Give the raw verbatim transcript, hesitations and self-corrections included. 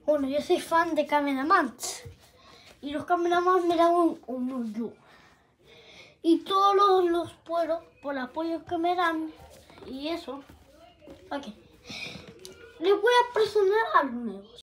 Bueno, yo soy fan de Cameramans. Y los Cameramans me dan un, un review. Y todos los, los puedo por el apoyo que me dan. Y eso. Ok. Les voy a presionar algo nuevo.